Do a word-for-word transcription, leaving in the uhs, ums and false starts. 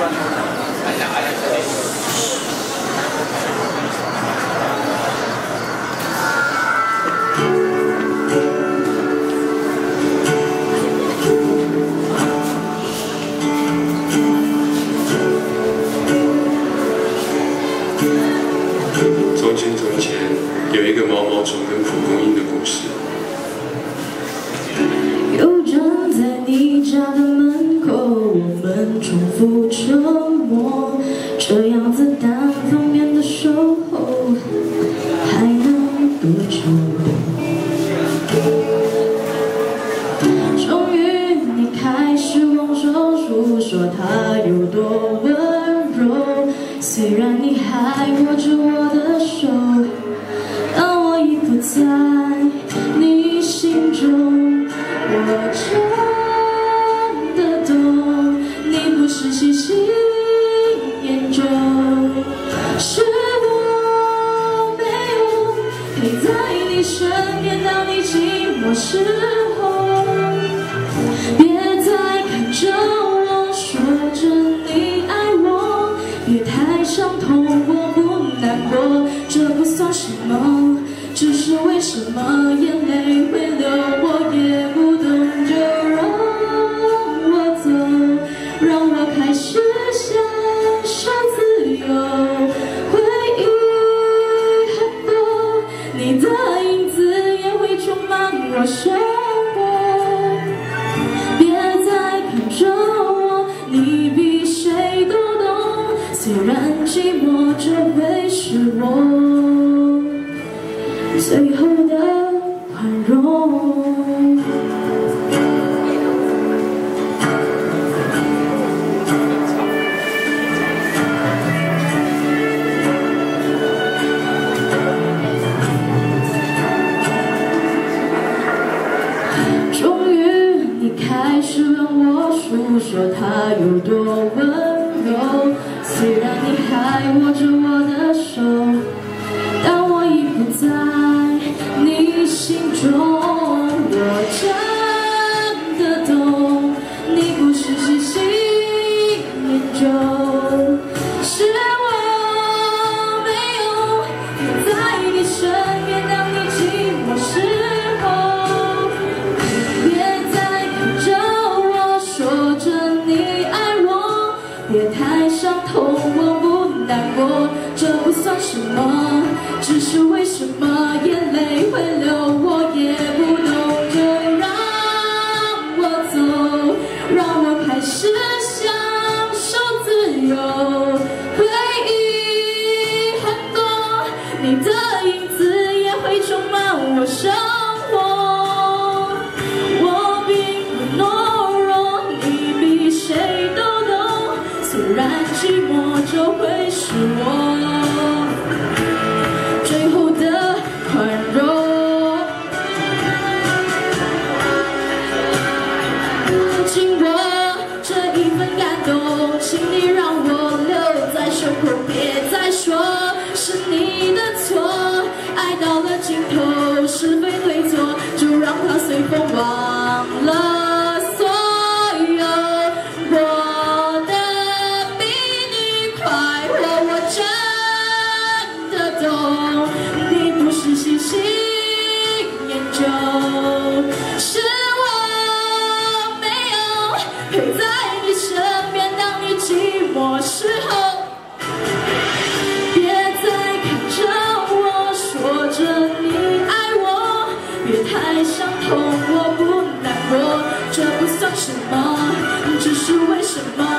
从前从前，有一个毛毛虫跟蒲公英的故事。 又站在你家的门口，我们重复沉默，这样子单方面的守候，还能多久？终于，你开始用手诉说他有多温柔。虽然你还握着我的手，但我已不在你心中。我真的懂，你不是喜新厌旧，是我没有陪在你身边，当你寂寞时候，别再看着我，说着你爱我，别太伤痛，我不难过，这不算什么，只是为什么眼泪会流，我也不懂，就让我走，让我开始享受自由。回忆很多，你的影子也会充满我生活。别再看着我，你比谁都懂，虽然寂寞，这会是我最后的宽容。终于，你开始让我诉说他有多温柔。虽然你还握着我的手，但我已不在你心中。我真的懂，你不是喜新厌旧，是我没有陪在你身边，当你寂寞时候。别再看着我，说着你爱我，别太伤痛，我不难过，这不算什么，只是为什么眼泪会流，我也不懂，就让我走，让我开始享受自由。回忆很多，你的影子也会充满我生活。我并不懦弱，你比谁都懂，虽然寂寞，这会是我最后的宽容。紧握这一份感动，请你让我留在胸口，别再说是你的错。爱到了尽头，是非对错，就让它随风忘了所有。我的比你快活，我真的懂，你不是喜新厌旧，是我没有陪在你身边，当你寂寞时候。别再看着我，说着你爱我，别太伤痛，我不难过，这不算什么，只是为什么